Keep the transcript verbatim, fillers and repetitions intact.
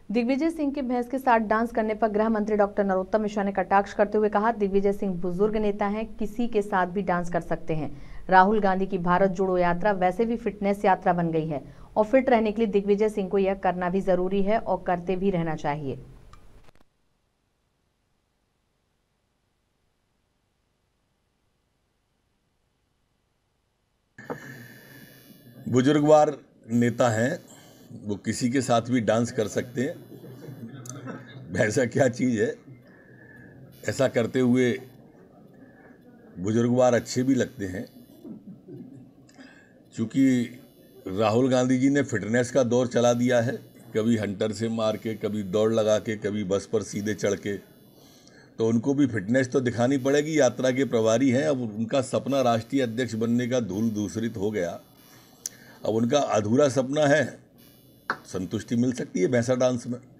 दिग्विजय सिंह के भैंस के साथ डांस करने पर गृह मंत्री डॉक्टर नरोत्तम मिश्रा ने कटाक्ष करते हुए कहा, दिग्विजय सिंह बुजुर्ग नेता हैं, किसी के साथ भी डांस कर सकते हैं। राहुल गांधी की भारत जोड़ो यात्रा वैसे भी फिटनेस यात्रा बन गई है और फिट रहने के लिए दिग्विजय सिंह को यह करना भी जरूरी है और करते भी रहना चाहिए। बुजुर्गवार नेता हैं, वो किसी के साथ भी डांस कर सकते हैं। ऐसा क्या चीज़ है, ऐसा करते हुए बुजुर्गवार अच्छे भी लगते हैं। क्योंकि राहुल गांधी जी ने फिटनेस का दौर चला दिया है, कभी हंटर से मार के, कभी दौड़ लगा के, कभी बस पर सीधे चढ़ के, तो उनको भी फिटनेस तो दिखानी पड़ेगी। यात्रा के प्रभारी हैं, अब उनका सपना राष्ट्रीय अध्यक्ष बनने का धूल दूसरित हो गया। अब उनका अधूरा सपना है, संतुष्टि मिल सकती है भैंसा डांस में।